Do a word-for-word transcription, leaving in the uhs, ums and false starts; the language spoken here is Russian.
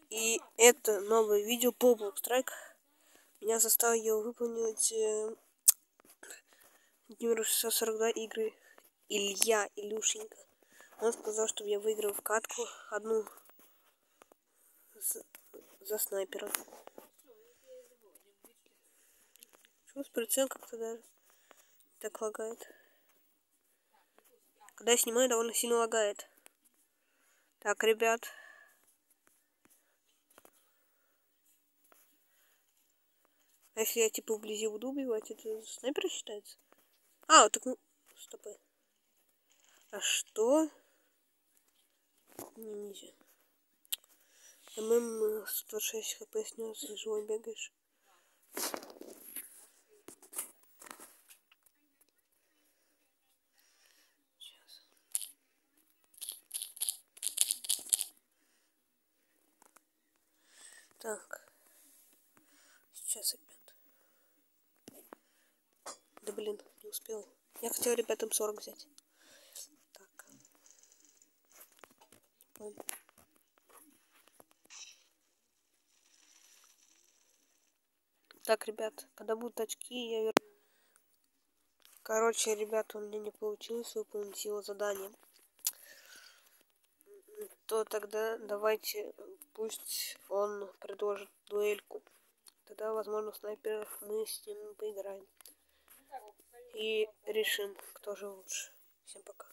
И это новое видео по Blackstrike. Меня заставил выполнить э, Владимир шестьсот сорок два игры Илья, Илюшенька. Он сказал, чтобы я выиграл в катку одну за, за снайпера. Что с прицел как-то даже так лагает. Когда я снимаю, довольно сильно лагает. Так, ребят. А если я типа вблизи буду убивать, это снайпер считается? А, вот так ну... Стопы. А что? Не, нельзя. ММ сто шесть хп снес, живой бегаешь. Сейчас. Так. Сейчас опять. Да блин, не успел. Я хотел ребятам сорок взять. Так. Ладно. Так, ребят, когда будут очки, я верну. Короче, ребята, у меня не получилось выполнить его задание. То тогда давайте, пусть он предложит дуэльку. Тогда, возможно, снайперов мы с ним поиграем. И решим, кто же лучше. Всем пока.